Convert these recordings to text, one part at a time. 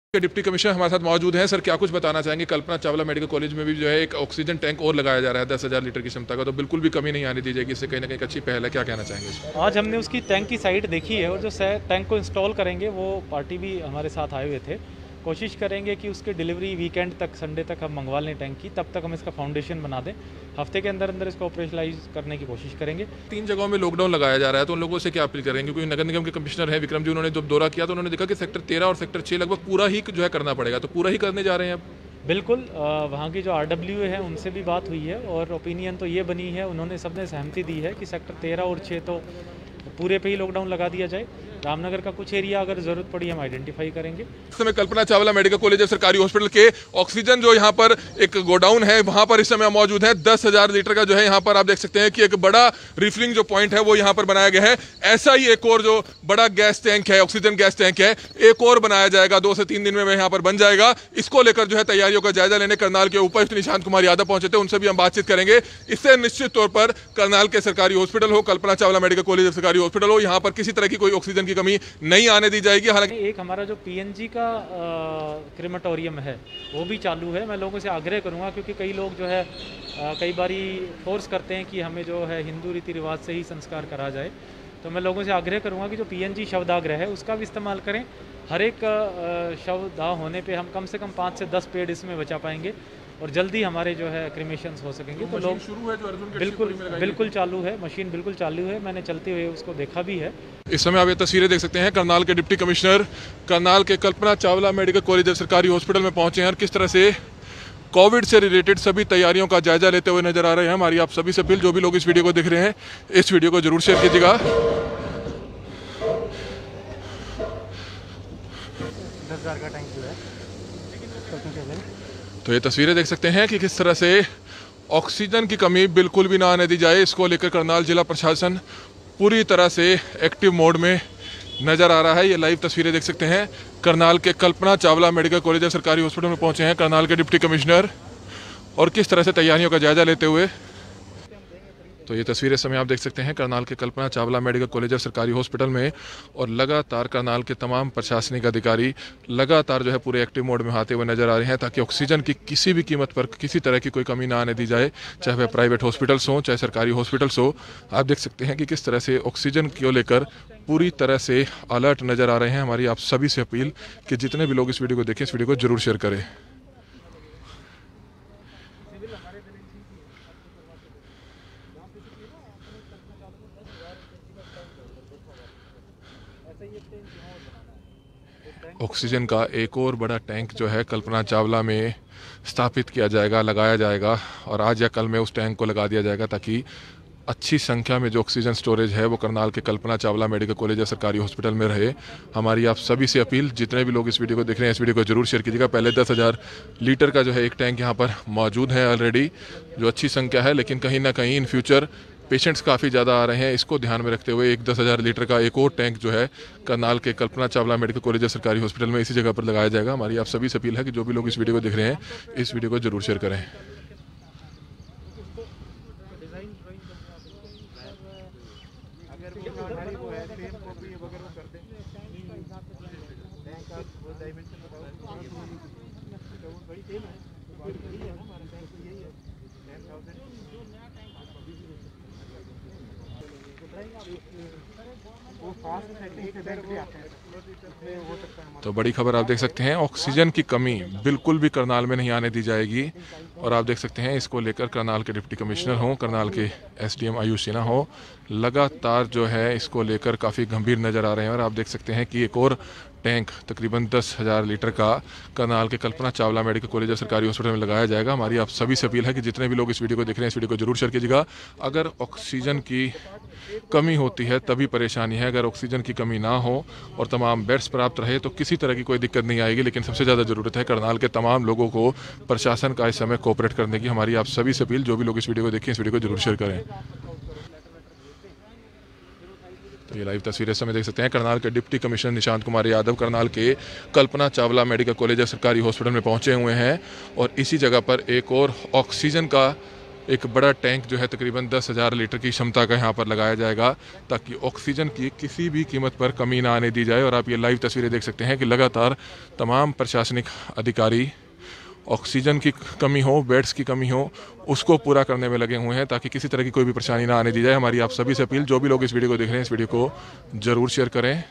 Deputy commissioner हमारे साथ मौजूद हैं। सर, क्या कुछ बताना चाहेंगे? कल्पना चावला मेडिकल कॉलेज में भी जो है एक ऑक्सीजन टैंक और लगाया जा रहा है 10,000 लीटर की क्षमता का, तो बिल्कुल भी कमी नहीं आने दी जाएगी। इससे कहीं ना कहीं एक अच्छी पहल है, क्या कहना चाहेंगे इस पर? आज हमने उसकी टैंक की साइट देखी है और जो टैंक को इंस्टॉल करेंगे वो पार्टी भी हमारे साथ आए हुए थे। कोशिश करेंगे कि उसकी डिलीवरी वीकेंड तक, संडे तक हम मंगवा लें टैंक की, तब तक हम इसका फाउंडेशन बना दें। हफ्ते के अंदर अंदर इसको ऑपरेशनलाइज करने की कोशिश करेंगे। 3 जगहों में लॉकडाउन लगाया जा रहा है, तो उन लोगों से क्या अपील करेंगे? क्योंकि नगर निगम के कमिश्नर हैं विक्रम जी, उन्होंने जब दौरा किया तो उन्होंने देखा कि सेक्टर 13 और सेक्टर 6 लगभग पूरा ही जो है करना पड़ेगा, तो पूरा ही करने जा रहे हैं अब। बिल्कुल, वहाँ की जो RWA है उनसे भी बात हुई है और ओपिनियन तो ये बनी है, उन्होंने सबने सहमति दी है कि सेक्टर 13 और 6 तो पूरे पे ही लॉकडाउन लगा दिया जाए। रामनगर का कुछ एरिया अगर ज़रूरत पड़ी हम आइडेंटिफाई करेंगे। इस समय कल्पना चावला मेडिकल कॉलेज सरकारी हॉस्पिटल के ऑक्सीजन जो यहाँ पर एक गोडाउन है, वहाँ पर इस समय मौजूद है 10,000 लीटर का जो है यहाँ पर आप देख सकते हैं कि एक बड़ा रिफिलिंग जो पॉइंट है वो यहाँ पर बनाया गया है। ऐसा ही एक और जो बड़ा गैस टैंक है, ऑक्सीजन गैस टैंक है, एक और बनाया जाएगा, 2 से 3 दिन में यहाँ पर बन जाएगा। इसको लेकर जो है तैयारियों का जायजा लेने करनाल के उपायुक्त निशांत कुमार यादव पहुंचे थे, उनसे भी हम बातचीत करेंगे। इससे निश्चित तौर पर करनाल के सरकारी हॉस्पिटल हो, कल्पना चावला मेडिकल कॉलेज सरकारी हॉस्पिटल हो, यहाँ पर किसी तरह की कोई ऑक्सीजन की कमी नहीं आने दी जाएगी। हालांकि एक हमारा जो PNG का क्रेमेटोरियम है वो भी चालू है। मैं लोगों से आग्रह करूंगा, क्योंकि कई लोग जो है कई बारी फोर्स करते हैं कि हमें जो है हिंदू रीति रिवाज से ही संस्कार करा जाए, तो मैं लोगों से आग्रह करूंगा कि जो PNG शवदाह है उसका भी इस्तेमाल करें। हर एक शवदाह होने पे हम कम से कम 5 से 10 पेड़ इसमें बचा पाएंगे और जल्दी हमारे जो है क्रिमेशंस हो सकेंगे। तो लोग शुरू है जो अर्जुन के बिल्कुल चालू है, मशीन बिल्कुल चालू है, मैंने चलते हुए उसको देखा भी है। इस समय आप ये तस्वीरें देख सकते हैं, करनाल के डिप्टी कमिश्नर करनाल के कल्पना चावला मेडिकल कॉलेज सरकारी हॉस्पिटल में पहुंचे हैं और किस तरह से कोविड से रिलेटेड सभी तैयारियों का जायजा लेते हुए नजर आ रहे हैं। हमारी आप सभी से अपील, जो भी लोग इस वीडियो को देख रहे हैं, इस वीडियो को जरूर शेयर कीजिएगा। 10,000 का टैंक जो है, तो ये तस्वीरें देख सकते हैं कि किस तरह से ऑक्सीजन की कमी बिल्कुल भी ना आने दी जाए, इसको लेकर करनाल जिला प्रशासन पूरी तरह से एक्टिव मोड में नजर आ रहा है। ये लाइव तस्वीरें देख सकते हैं, करनाल के कल्पना चावला मेडिकल कॉलेज सरकारी हॉस्पिटल में पहुंचे हैं करनाल के डिप्टी कमिश्नर और किस तरह से तैयारियों का जायजा लेते हुए। तो ये तस्वीरें समय आप देख सकते हैं करनाल के कल्पना चावला मेडिकल कॉलेज सरकारी हॉस्पिटल में, और लगातार करनाल के तमाम प्रशासनिक अधिकारी लगातार जो है पूरे एक्टिव मोड में आते हुए नजर आ रहे हैं, ताकि ऑक्सीजन की किसी भी कीमत पर किसी तरह की कोई कमी ना आने दी जाए, चाहे वह प्राइवेट हॉस्पिटल्स हों चाहे सरकारी हॉस्पिटल्स हो। आप देख सकते हैं कि किस तरह से ऑक्सीजन को लेकर पूरी तरह से अलर्ट नजर आ रहे हैं। हमारी आप सभी से अपील कि जितने भी लोग इस वीडियो को देखें, इस वीडियो को जरूर शेयर करें। ऑक्सीजन का एक और बड़ा टैंक जो है कल्पना चावला में स्थापित किया जाएगा, लगाया जाएगा, और आज या कल में उस टैंक को लगा दिया जाएगा, ताकि अच्छी संख्या में जो ऑक्सीजन स्टोरेज है वो करनाल के कल्पना चावला मेडिकल कॉलेज या सरकारी हॉस्पिटल में रहे। हमारी आप सभी से अपील, जितने भी लोग इस वीडियो को देख रहे हैं, इस वीडियो को जरूर शेयर कीजिएगा। पहले 10,000 लीटर का जो है एक टैंक यहाँ पर मौजूद है ऑलरेडी, जो अच्छी संख्या है, लेकिन कहीं ना कहीं इन फ्यूचर पेशेंट्स काफ़ी ज़्यादा आ रहे हैं। इसको ध्यान में रखते हुए एक 10,000 लीटर का एक और टैंक जो है करनाल के कल्पना चावला मेडिकल कॉलेज सरकारी हॉस्पिटल में इसी जगह पर लगाया जाएगा। हमारी आप सभी से अपील है कि जो भी लोग इस वीडियो को देख रहे हैं, इस वीडियो को जरूर शेयर करें। तो बड़ी खबर आप देख सकते हैं, ऑक्सीजन की कमी बिल्कुल भी करनाल में नहीं आने दी जाएगी। और आप देख सकते हैं इसको लेकर करनाल के डिप्टी कमिश्नर हों, करनाल के SDM आयुष सिन्हा हो, लगातार जो है इसको लेकर काफ़ी गंभीर नज़र आ रहे हैं। और आप देख सकते हैं कि एक और टैंक तकरीबन 10,000 लीटर का करनाल के कल्पना चावला मेडिकल कॉलेज सरकारी हॉस्पिटल में लगाया जाएगा। हमारी आप सभी से अपील है कि जितने भी लोग इस वीडियो को देख रहे हैं, इस वीडियो को जरूर शेयर कीजिएगा। अगर ऑक्सीजन की कमी होती है तभी परेशानी है, अगर ऑक्सीजन की कमी ना हो और तमाम बेड्स प्राप्त रहे तो किसी तरह की कोई दिक्कत नहीं आएगी। लेकिन सबसे ज़्यादा ज़रूरत है करनाल के तमाम लोगों को प्रशासन का इस समय कोऑपरेट करने की। हमारी आप सभी से अपील, जो भी लोग इस वीडियो को देखें, इस वीडियो को जरूर शेयर करें। तो ये लाइव तस्वीरें समय देख सकते हैं, करनाल के डिप्टी कमिश्नर निशांत कुमार यादव करनाल के कल्पना चावला मेडिकल कॉलेज सरकारी हॉस्पिटल में पहुंचे हुए हैं, और इसी जगह पर एक और ऑक्सीजन का एक बड़ा टैंक जो है तकरीबन 10,000 लीटर की क्षमता का यहाँ पर लगाया जाएगा, ताकि ऑक्सीजन की किसी भी कीमत पर कमी ना आने दी जाए। और आप ये लाइव तस्वीरें देख सकते हैं कि लगातार तमाम प्रशासनिक अधिकारी ऑक्सीजन की कमी हो, बेड्स की कमी हो, उसको पूरा करने में लगे हुए हैं, ताकि किसी तरह की कोई भी परेशानी ना आने दी जाए। हमारी आप सभी से अपील, जो भी लोग इस वीडियो को देख रहे हैं, इस वीडियो को ज़रूर शेयर करें।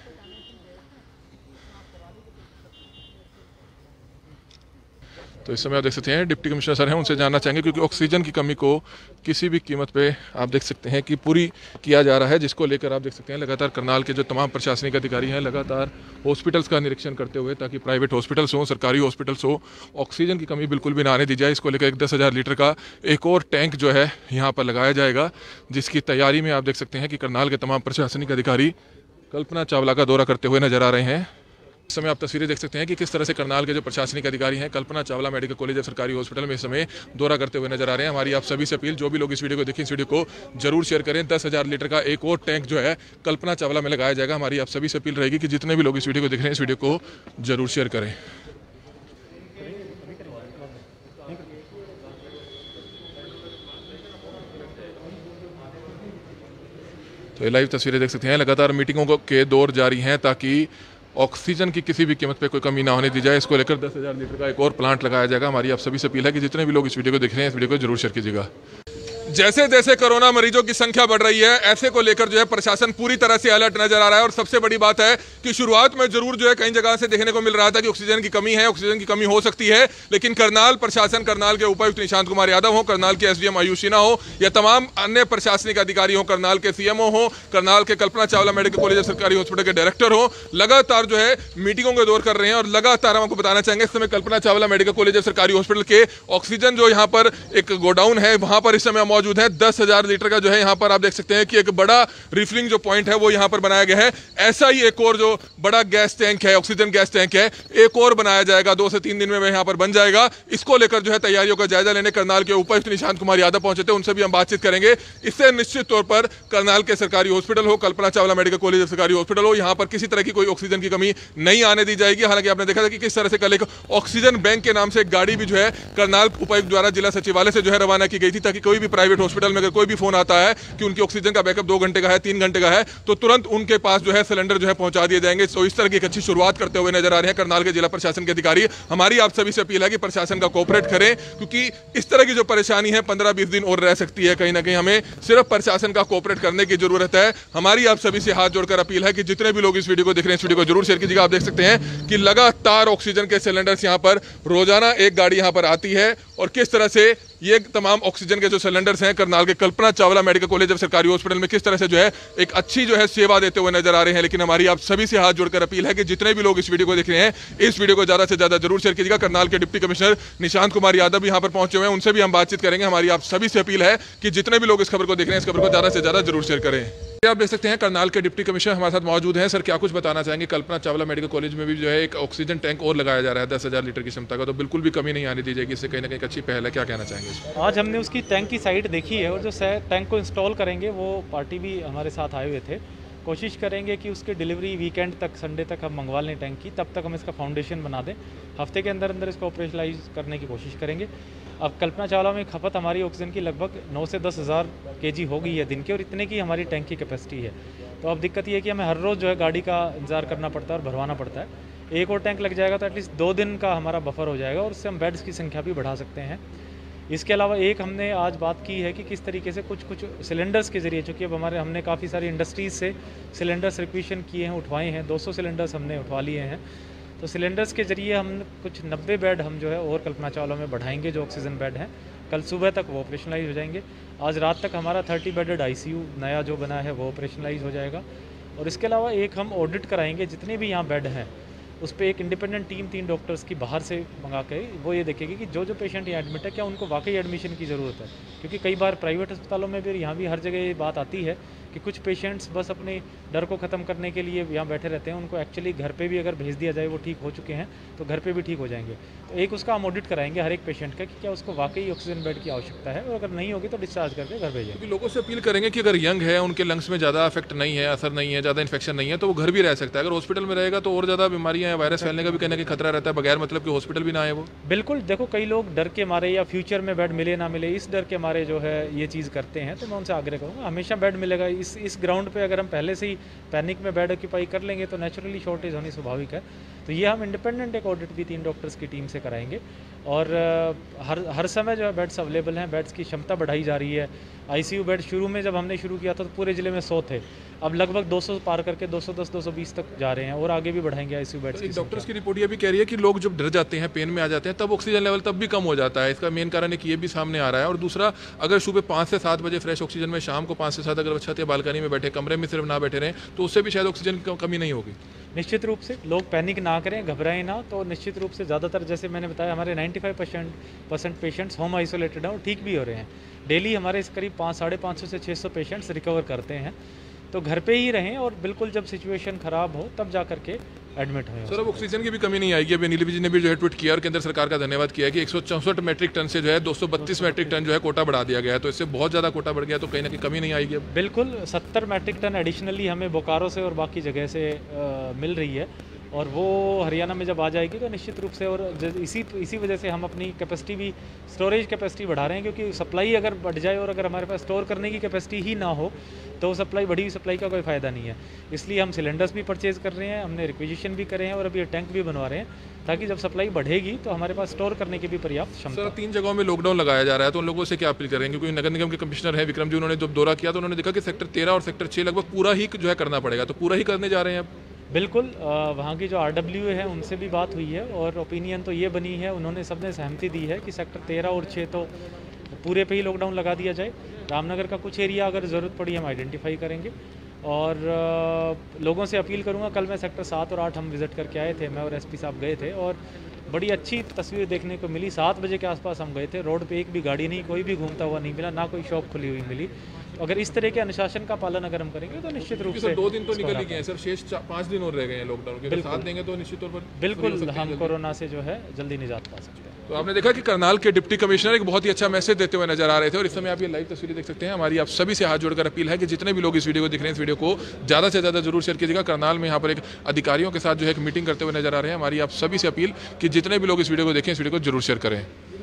तो इस समय आप देख सकते हैं डिप्टी कमिश्नर सर हैं, उनसे जानना चाहेंगे, क्योंकि ऑक्सीजन की कमी को किसी भी कीमत पे आप देख सकते हैं कि पूरी किया जा रहा है, जिसको लेकर आप देख सकते हैं लगातार करनाल के जो तमाम प्रशासनिक अधिकारी हैं लगातार हॉस्पिटल्स का निरीक्षण करते हुए, ताकि प्राइवेट हॉस्पिटल्स हो, सरकारी हॉस्पिटल्स हो, ऑक्सीजन की कमी बिल्कुल भी ना आने दी जाए। इसको लेकर एक 10,000 लीटर का एक और टैंक जो है यहाँ पर लगाया जाएगा, जिसकी तैयारी में आप देख सकते हैं कि करनाल के तमाम प्रशासनिक अधिकारी कल्पना चावला का दौरा करते हुए नजर आ रहे हैं। इस समय आप तस्वीरें देख सकते हैं कि किस तरह से करनाल के जो प्रशासनिक अधिकारी हैं कल्पना चावला मेडिकल कॉलेज और सरकारी हॉस्पिटल में इस समय दौरा करते हुए नजर आ रहे हैं। हमारी आप सभी से अपील, जो भी लोग इस वीडियो को देखें, इस वीडियो को जरूर शेयर करें। 10,000 लीटर का एक और टैंक जो है कल्पना चावला में लगाया जाएगा। हमारी आप सभी से अपील रहेगी कि जितने भी लोग इस वीडियो को देख रहे हैं, इस वीडियो को जरूर शेयर करें। तो ये लाइव तस्वीरें देख सकते हैं, लगातार मीटिंगों के दौर जारी हैं, ताकि ऑक्सीजन की किसी भी कीमत पे कोई कमी ना होने दी जाए। इसको लेकर 10,000 लीटर का एक और प्लांट लगाया जाएगा। हमारी आप सभी से अपील है कि जितने भी लोग इस वीडियो को देख रहे हैं, इस वीडियो को जरूर शेयर कीजिएगा। जैसे जैसे कोरोना मरीजों की संख्या बढ़ रही है, ऐसे को लेकर जो है प्रशासन पूरी तरह से अलर्ट नजर आ रहा है। और सबसे बड़ी बात है कि शुरुआत में जरूर जो है कई जगह से देखने को मिल रहा था कि ऑक्सीजन की कमी है, ऑक्सीजन की कमी हो सकती है, लेकिन करनाल प्रशासन, करनाल के उपायुक्त निशांत कुमार यादव हो, करनाल के एसडीएम आयुष सिन्हा हो, या तमाम अन्य प्रशासनिक अधिकारी हो, करनाल के सीएमओ हो, करनाल के कल्पना चावला मेडिकल कॉलेज और सरकारी हॉस्पिटल के डायरेक्टर हो, लगातार जो है मीटिंगों के दौर कर रहे हैं। और लगातार हम आपको बताना चाहेंगे, इस समय कल्पना चावला मेडिकल कॉलेज और सरकारी हॉस्पिटल के ऑक्सीजन जो यहाँ पर एक गोडाउन है, वहां पर इस समय मौजूद है 10,000 लीटर का जो है यहाँ पर आप देख सकते हैं कि एक बड़ा रिफिलिंग जो पॉइंट है वो यहाँ पर बनाया गया है। ऐसा ही एक और जो बड़ा गैस टैंक है, ऑक्सीजन गैस टैंक है, एक और बनाया जाएगा, 2 से 3 दिन में यहाँ पर बन जाएगा। इसको लेकर जो है तैयारियों का जायजा लेने करनाल के उपायुक्त निशांत कुमार यादव पहुंचे थे, उनसे भी हम बातचीत करेंगे। इससे निश्चित तौर पर करनाल के सरकारी हॉस्पिटल हो, कल्पना चावला मेडिकल कॉलेज सरकारी हॉस्पिटल हो, यहाँ पर किसी तरह की कोई ऑक्सीजन की कमी नहीं आने दी जाएगी। हालांकि आपने देखा था कि किस तरह से कल एक ऑक्सीजन बैंक के नाम से एक गाड़ी भी जो है करनाल उपायुक्त द्वारा जिला सचिवालय से जो है रवाना की गई थी, ताकि कोई भी प्राइवेट हॉस्पिटल में अगर कोई भी फोन आता है कि उनकी ऑक्सीजन का बैकअप 2 घंटे का है, 3 घंटे का है, तो तुरंत उनके पास जो है सिलेंडर जो है पहुंचा दिए जाएंगे। तो इस तरह की एक अच्छी शुरुआत करते हुए नजर आ रहे हैं करनाल के जिला प्रशासन के अधिकारी। हमारी आप सभी से अपील है कि प्रशासन का कोऑपरेट करें, क्योंकि इस तरह की जो परेशानी है 15-20 दिन और रह सकती है। कहीं ना कहीं हमें सिर्फ प्रशासन का कोऑपरेट करने की जरूरत है। हमारी आप सभी से हाथ जोड़कर अपील है कि जितने भी लोग इस वीडियो को देख रहे हैं, इस वीडियो को जरूर शेयर कीजिएगा। आप देख सकते हैं कि लगातार ऑक्सीजन के सिलेंडर्स यहाँ पर रोजाना एक गाड़ी यहाँ पर आती है, और किस तरह से ये तमाम ऑक्सीजन के जो सिलेंडर्स हैं करनाल के कल्पना चावला मेडिकल कॉलेज और सरकारी हॉस्पिटल में किस तरह से जो है एक अच्छी जो है सेवा देते हुए नजर आ रहे हैं। लेकिन हमारी आप सभी से हाथ जोड़कर अपील है कि जितने भी लोग इस वीडियो को देख रहे हैं, इस वीडियो को ज्यादा से ज्यादा जरूर शेयर कीजिएगा। करनाल के डिप्टी कमिश्नर निशांत कुमार यादव भी यहाँ पर पहुंचे हुए हैं, उनसे भी हम बातचीत करेंगे। हमारी आप सभी से अपील है कि जितने भी लोग इस खबर को देख रहे हैं, इस खबर को ज्यादा से ज्यादा जरूर शेयर करें। आप देख सकते हैं करनाल के डिप्टी कमिश्नर हमारे साथ मौजूद हैं। सर, क्या कुछ बताना चाहेंगे? कल्पना चावला मेडिकल कॉलेज में भी जो है एक ऑक्सीजन टैंक और लगाया जा रहा है 10,000 लीटर की क्षमता का, तो बिल्कुल भी कमी नहीं आने दी जाएगी। इससे कहीं ना कहीं अच्छी पहल है, क्या कहना चाहेंगे इसमें? आज हमने उसकी टैंक की साइट देखी है, और जो टैंक को इंस्टॉल करेंगे वो पार्टी भी हमारे साथ आए हुए थे। कोशिश करेंगे कि उसकी डिलीवरी वीकेंड तक, संडे तक हम मंगवा लें टैंक की, तब तक हम इसका फाउंडेशन बना दें। हफ्ते के अंदर अंदर इसको ऑपरेशनलाइज करने की कोशिश करेंगे। अब कल्पना चावला में खपत हमारी ऑक्सीजन की लगभग 9 से 10,000 kg हो गई है दिन की, और इतने की हमारी टैंक की कैपेसिटी है। तो अब दिक्कत ये है कि हमें हर रोज़ जो है गाड़ी का इंतज़ार करना पड़ता है और भरवाना पड़ता है। एक और टैंक लग जाएगा तो एटलीस्ट 2 दिन का हमारा बफर हो जाएगा, और उससे हम बेड्स की संख्या भी बढ़ा सकते हैं। इसके अलावा एक हमने आज बात की है कि किस तरीके से कुछ सिलेंडर्स के ज़रिए, चूँकि अब हमने काफ़ी सारी इंडस्ट्रीज़ से सिलेंडर्स रिक्वेशन किए हैं, उठवाए हैं, 200 सिलेंडर्स हमने उठवा लिए हैं। तो सिलेंडर्स के ज़रिए हम कुछ 90 बेड हम जो है और कल्पना चावला में बढ़ाएंगे, जो ऑक्सीजन बेड हैं। कल सुबह तक वो ऑपरेशनलाइज हो जाएंगे। आज रात तक हमारा 30 बेडेड ICU नया जो बना है वो ऑपरेशनलाइज हो जाएगा। और इसके अलावा एक हम ऑडिट कराएंगे जितने भी यहाँ बेड हैं, उस पर एक इंडिपेंडेंट टीम 3 डॉक्टर्स की बाहर से मंगा के वो ये देखेगी कि जो पेशेंट यहाँ एडमिट है, क्या उनको वाकई एडमिशन की ज़रूरत है। क्योंकि कई बार प्राइवेट अस्पतालों में भी, यहाँ भी हर जगह ये बात आती है कि कि कुछ पेशेंट्स बस अपने डर को ख़त्म करने के लिए यहाँ बैठे रहते हैं, उनको एक्चुअली घर पे भी अगर भेज दिया जाए, वो ठीक हो चुके हैं तो घर पे भी ठीक हो जाएंगे। तो एक उसका हम ऑडिट कराएंगे हर एक पेशेंट का कि क्या उसको वाकई ऑक्सीजन बेड की आवश्यकता है, और अगर नहीं होगी तो डिस्चार्ज करके घर भेजेंगे। क्योंकि लोगों से अपील करेंगे कि अगर यंग है, उनके लंग्स में ज़्यादा इफेक्ट नहीं है, असर नहीं है, ज़्यादा इन्फेक्शन नहीं है, तो वो घर भी रह सकता है। अगर हॉस्पिटल में रहेगा तो और ज़्यादा बीमारियाँ, वायरस फैलने का भी कहने का खतरा रहता है, बगैर मतलब कि हॉस्पिटल भी ना आए वो। बिल्कुल, देखो कई लोग डर के मारे या फ्यूचर में बेड मिले ना मिले, इस डर के मारे जो है ये चीज़ करते हैं। तो मैं उनसे आग्रह करूँगा हमेशा बेड मिलेगा। इस ग्राउंड पे अगर हम पहले से ही पैनिक में बेड ऑक्यूपाई कर लेंगे तो नेचुरली शॉर्टेज होनी स्वाभाविक है। तो ये हम इंडिपेंडेंट एक ऑडिट भी 3 डॉक्टर्स की टीम से कराएंगे, और हर समय जो है बेड्स अवेलेबल हैं, बेड्स की क्षमता बढ़ाई जा रही है। आईसीयू बेड शुरू में जब हमने शुरू किया था तो पूरे ज़िले में 100 थे, अब लगभग 200 पार करके 210 220 तक जा रहे हैं, और आगे भी बढ़ाएंगे आईसीयू बेड्स की। डॉक्टर्स की रिपोर्ट ये भी कह रही है कि लोग जब डर जाते हैं, पेन में आ जाते हैं, तब ऑक्सीजन लेवल तब भी कम हो जाता है। इसका मेन कारण एक ये भी सामने आ रहा है। और दूसरा, अगर सुबह 5 से 7 बजे फ्रेश ऑक्सीजन में, शाम को 5 से 7 अगर छत या बालकनी में बैठे, कमरे में सिर्फ ना बैठे रहें, तो उससे भी शायद ऑक्सीजन की कमी नहीं होगी। निश्चित रूप से लोग पैनिक ना करें, घबराएं ना। तो निश्चित रूप से ज़्यादातर, जैसे मैंने बताया, हमारे 95% पेशेंट्स होम आइसोलेटेड हैं और ठीक भी हो रहे हैं। डेली हमारे इस करीब 550 से 600 पेशेंट्स रिकवर करते हैं। तो घर पे ही रहें, और बिल्कुल जब सिचुएशन ख़राब हो तब जा करके एडमिट हुए। सर, अब ऑक्सीजन की भी कमी नहीं आएगी। अभी नीलम जी ने भी जो है ट्वीट किया और केंद्र सरकार का धन्यवाद किया कि 164 मैट्रिक टन से जो है 232 मैट्रिक टन जो है कोटा बढ़ा दिया गया है। तो इससे बहुत ज़्यादा कोटा बढ़ गया, तो कहीं ना कहीं कमी नहीं आएगी अब। बिल्कुल 70 मैट्रिक टन एडिशनली हमें बोकारो से और बाकी जगह से मिल रही है, और वो हरियाणा में जब आ जाएगी तो निश्चित रूप से, और इसी वजह से हम अपनी कैपेसिटी भी, स्टोरेज कैपेसिटी बढ़ा रहे हैं। क्योंकि सप्लाई अगर बढ़ जाए और अगर हमारे पास स्टोर करने की कैपेसिटी ही ना हो तो सप्लाई, बढ़ी हुई सप्लाई का कोई फ़ायदा नहीं है। इसलिए हम सिलेंडर्स भी परचेज़ कर रहे हैं, हमने रिक्विजिशन भी करे हैं, और अभी टैंक भी बनवा रहे हैं, ताकि जब सप्लाई बढ़ेगी तो हमारे पास स्टोर करने की भी पर्याप्त क्षमता। सर, 3 जगहों में लॉकडाउन लगाया जा रहा है, तो उन लोगों से क्या अपील करेंगे? क्योंकि नगर निगम के कमिश्नर हैं विक्रम जी, उन्होंने जब दौरा किया तो उन्होंने देखा कि सेक्टर 13 और सेक्टर 6 लगभग पूरा ही जो है करना पड़ेगा, तो पूरा ही करने जा रहे हैं अब। बिल्कुल, वहाँ की जो RW है उनसे भी बात हुई है, और ओपिनियन तो ये बनी है, उन्होंने सबने सहमति दी है कि सेक्टर 13 और 6 तो पूरे पे ही लॉकडाउन लगा दिया जाए। रामनगर का कुछ एरिया अगर ज़रूरत पड़ी हम आइडेंटिफाई करेंगे, और लोगों से अपील करूँगा। कल मैं सेक्टर 7 और 8 हम विज़िट करके आए थे, मैं और SP साहब गए थे, और बड़ी अच्छी तस्वीर देखने को मिली। 7 बजे के आसपास हम गए थे, रोड पे एक भी गाड़ी नहीं, कोई भी घूमता हुआ नहीं मिला, ना कोई शॉप खुली हुई मिली। तो अगर इस तरह के अनुशासन का पालन अगर हम करेंगे तो निश्चित रूप से 2 दिन तो निकल ही गए हैं सर, शेष 5 दिन और रह गए हैं लॉकडाउन के। साथ देंगे तो निश्चित तौर पर बिल्कुल हम कोरोना से जो है जल्दी निजात पा सकते हैं। तो आपने देखा कि करनाल के डिप्टी कमिश्नर एक बहुत ही अच्छा मैसेज देते हुए नजर आ रहे थे, और इस समय आप ये लाइव तस्वीरें देख सकते हैं। हमारी आप सभी से हाथ जोड़कर अपील है कि जितने भी लोग इस वीडियो को देख रहे हैं, इस वीडियो को ज़्यादा से ज़्यादा जरूर शेयर कीजिएगा। करनाल में यहाँ पर एक अधिकारियों के साथ जो है एक मीटिंग करते हुए नजर आ रहे हैं। हमारी आप सभी से अपील कि जितने भी लोग इस वीडियो को देखें, इस वीडियो को जरूर शेयर करें।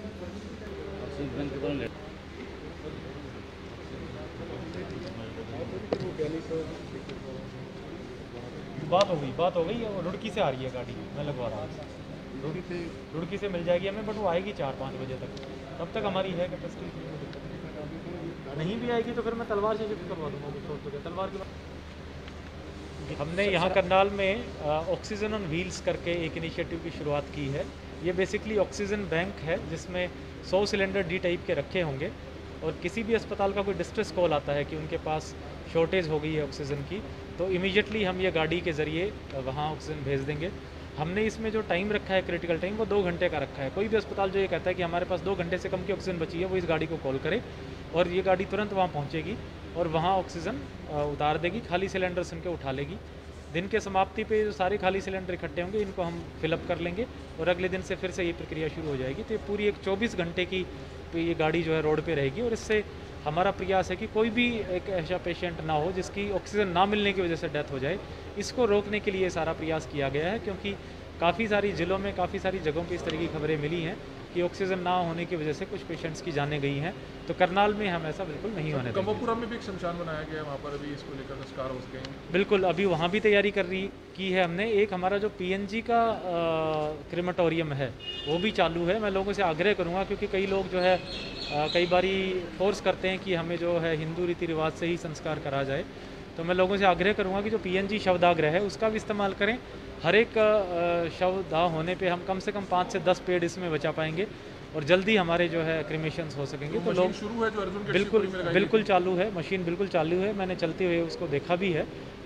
बात हो गई, वो रुड़की से आ रही है गाड़ी, मैं लगवा रहा हूँ। रुड़की से मिल जाएगी हमें, बट वो आएगी 4-5 बजे तक, तब तक हमारी है कैपेसिटी। नहीं भी आएगी तो फिर मैं तलवार से शिफ्ट करवा दूँगा। तलवार के बाद हमने यहाँ करनाल में ऑक्सीजन ऑन व्हील्स करके एक इनिशिएटिव की शुरुआत की है। ये बेसिकली ऑक्सीजन बैंक है, जिसमें 100 सिलेंडर D टाइप के रखे होंगे, और किसी भी अस्पताल का कोई डिस्ट्रेस कॉल आता है कि उनके पास शॉर्टेज हो गई है ऑक्सीजन की, तो इमीडिएटली हम ये गाड़ी के ज़रिए वहाँ ऑक्सीजन भेज देंगे। हमने इसमें जो टाइम रखा है, क्रिटिकल टाइम, वो 2 घंटे का रखा है। कोई भी अस्पताल जो ये कहता है कि हमारे पास 2 घंटे से कम की ऑक्सीजन बची है, वो इस गाड़ी को कॉल करे, और ये गाड़ी तुरंत वहाँ पहुँचेगी और वहाँ ऑक्सीजन उतार देगी, खाली सिलेंडर्स इनके उठा लेगी। दिन के समाप्ति पे जो सारे खाली सिलेंडर इकट्ठे होंगे, इनको हम फिलअप कर लेंगे, और अगले दिन से फिर से ये प्रक्रिया शुरू हो जाएगी। तो ये पूरी एक 24 घंटे की ये गाड़ी जो है रोड पे रहेगी, और इससे हमारा प्रयास है कि कोई भी एक ऐसा पेशेंट ना हो जिसकी ऑक्सीजन ना मिलने की वजह से डेथ हो जाए। इसको रोकने के लिए सारा प्रयास किया गया है, क्योंकि काफ़ी सारी ज़िलों में, काफ़ी सारी जगहों पे इस तरह की खबरें मिली हैं कि ऑक्सीजन ना होने की वजह से कुछ पेशेंट्स की जानें गई हैं। तो करनाल में हम ऐसा बिल्कुल नहीं होने देंगे। कमोपुरा में भी एक शमशान बनाया गया है, वहाँ पर अभी इसको लेकर संस्कार हो सके हैं। बिल्कुल, अभी वहाँ भी तैयारी की है हमने। एक हमारा जो PNG का क्रेमेटोरियम है वो भी चालू है। मैं लोगों से आग्रह करूँगा, क्योंकि कई लोग जो है कई बारी फोर्स करते हैं कि हमें जो है हिंदू रीति रिवाज से ही संस्कार करा जाए। तो मैं लोगों से आग्रह करूँगा कि जो PNG शवदाह है उसका भी इस्तेमाल करें। हर एक शवदाह होने पे हम कम से कम 5 से 10 पेड़ इसमें बचा पाएंगे, और जल्दी हमारे जो है क्रिमेशंस हो सकेंगे। तो लोग शुरू है जो अर्जुन के बिल्कुल चालू है, मशीन बिल्कुल चालू है, मैंने चलते हुए उसको देखा भी है।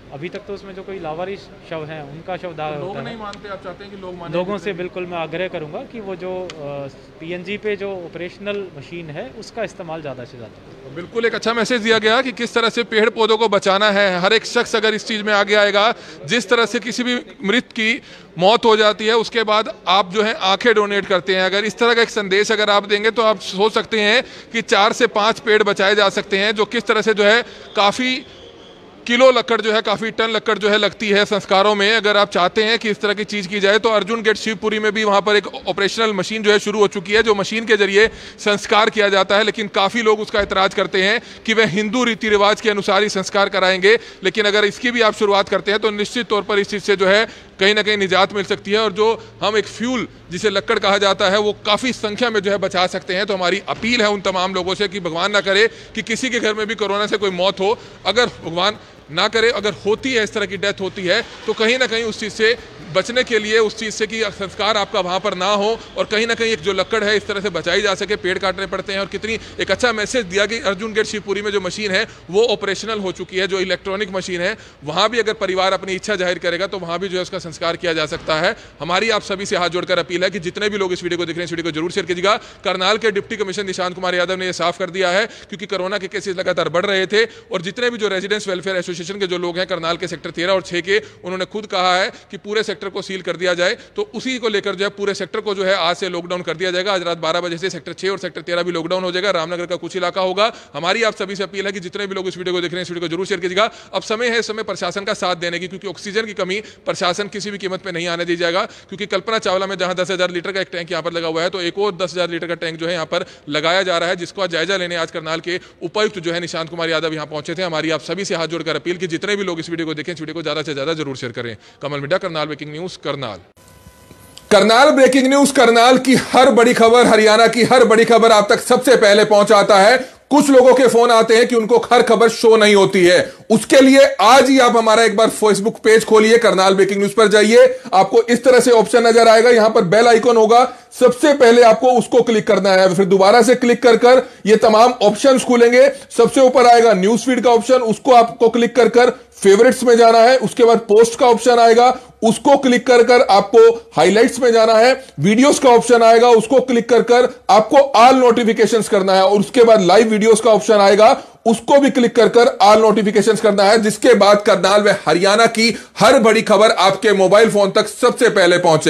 अभी तक तो उसमें जो कोई लावारिस शव हैं उनका शव दाह लोग होता है। नहीं मानते, आप चाहते हैं कि लोग माने? लोगों से बिल्कुल मैं आग्रह करूंगा कि वो जो पीएनजी पे जो ऑपरेशनल मशीन है उसका इस्तेमाल ज़्यादा से ज़्यादा। बिल्कुल एक अच्छा मैसेज दिया गया कि किस तरह से पेड़ पौधों को बचाना है। हर एक शख्स अगर इस चीज़ में आगे आएगा, जिस तरह से किसी भी मृत की मौत हो जाती है उसके बाद आप जो है आंखें डोनेट करते हैं, अगर इस तरह का एक संदेश अगर आप देंगे तो आप सोच सकते हैं कि 4 से 5 पेड़ बचाए जा सकते हैं, जो किस तरह से जो है काफ़ी किलो लकड़ जो है, काफ़ी टन लकड़ जो है लगती है संस्कारों में। अगर आप चाहते हैं कि इस तरह की चीज़ की जाए तो अर्जुन गेट शिवपुरी में भी वहाँ पर एक ऑपरेशनल मशीन जो है शुरू हो चुकी है, जो मशीन के जरिए संस्कार किया जाता है। लेकिन काफ़ी लोग उसका एतराज़ करते हैं कि वह हिंदू रीति रिवाज के अनुसार ही संस्कार कराएंगे। लेकिन अगर इसकी भी आप शुरुआत करते हैं तो निश्चित तौर पर इस चीज़ से जो है कहीं ना कहीं निजात मिल सकती है, और जो हम एक फ्यूल जिसे लकड़ कहा जाता है वो काफ़ी संख्या में जो है बचा सकते हैं। तो हमारी अपील है उन तमाम लोगों से कि भगवान ना करे कि किसी के घर में भी कोरोना से कोई मौत हो, अगर भगवान ना करे अगर होती है, इस तरह की डेथ होती है, तो कहीं ना कहीं उस चीज़ से बचने के लिए, उस चीज़ से कि संस्कार आपका वहाँ पर ना हो और कहीं ना कहीं एक जो लकड़ है इस तरह से बचाई जा सके, पेड़ काटने पड़ते हैं। और कितनी एक अच्छा मैसेज दिया कि अर्जुन गेट शिवपुरी में जो मशीन है वो ऑपरेशनल हो चुकी है, जो इलेक्ट्रॉनिक मशीन है, वहाँ भी अगर परिवार अपनी इच्छा जाहिर करेगा तो वहाँ भी जो है उसका संस्कार किया जा सकता है। हमारी आप सभी से हाथ जोड़कर अपील है कि जितने भी लोग इस वीडियो को देख रहे हैं इस वीडियो को जरूर शेयर कीजिएगा। करनाल के डिप्टी कमिश्नर निशांत कुमार यादव ने यह साफ कर दिया है, क्योंकि कोरोना के केसेस लगातार बढ़ रहे थे और जितने भी जो रेजिडेंट्स वेलफेयर एसोसिएशन के जो लोग हैं करनाल के सेक्टर 13 और 6 के, उन्होंने खुद कहा है कि पूरे सेक्टर को सील कर दिया जाए। तो उसी को लेकर जो है पूरे सेक्टर को जो है आज से लॉकडाउन कर दिया जाएगा। आज रात 12 बजे से सेक्टर 6 और सेक्टर 13 भी लॉकडाउन हो जाएगा। रामनगर का कुछ इलाका होगा। हमारी आप सभी से अपील है कि जितने भी लोग इस वीडियो को देख रहे हैं इस वीडियो को जरूर शेयर कीजिएगा। अब समय है, इस समय प्रशासन का साथ देने की, क्योंकि ऑक्सीजन की कमी प्रशासन किसी भी कीमत पर नहीं आने दी जाएगा। क्योंकि कल्पना चावला में जहां 10,000 लीटर का एक टैंक यहाँ पर लगा हुआ है, तो एक और 10,000 लीटर का टैंक जो है यहाँ पर लगाया जा रहा है, जिसको आज जायजा लेने आज करनाल के उपायुक्त जो है निशांत कुमार यादव यहाँ पहुंचे थे। हमारी आप सभी से हाथ जोड़कर अपील कि जितने भी लोग इस वीडियो को देखें इस वीडियो को ज्यादा से ज्यादा जरूर शेयर करें। Kamal media, Karnal breaking news, Karnal. Karnal breaking news, Karnal की हर बड़ी खबर, हरियाणा की हर बड़ी खबर आप तक सबसे पहले पहुंचाता है। कुछ लोगों के फोन आते हैं कि उनको हर खबर शो नहीं होती है, उसके लिए आज ही आप हमारा एक बार फेसबुक पेज खोलिए, करनाल ब्रेकिंग न्यूज पर जाइए। आपको इस तरह से ऑप्शन नजर आएगा, यहां पर बेल आइकन होगा, सबसे पहले आपको उसको क्लिक करना है, फिर दोबारा से क्लिक कर ये तमाम ऑप्शंस खुलेंगे। सबसे ऊपर आएगा न्यूज फीड का ऑप्शन, उसको आपको क्लिक कर फेवरेट्स में जाना है। उसके बाद पोस्ट का ऑप्शन आएगा, उसको क्लिक कर आपको हाइलाइट्स में जाना है। वीडियोस का ऑप्शन आएगा, उसको क्लिक कर आपको ऑल नोटिफिकेशंस करना है। और उसके बाद लाइव वीडियोस का ऑप्शन आएगा, उसको भी क्लिक कर ऑल नोटिफिकेशंस करना है। जिसके बाद करनाल व हरियाणा की हर बड़ी खबर आपके मोबाइल फोन तक सबसे पहले पहुंचे।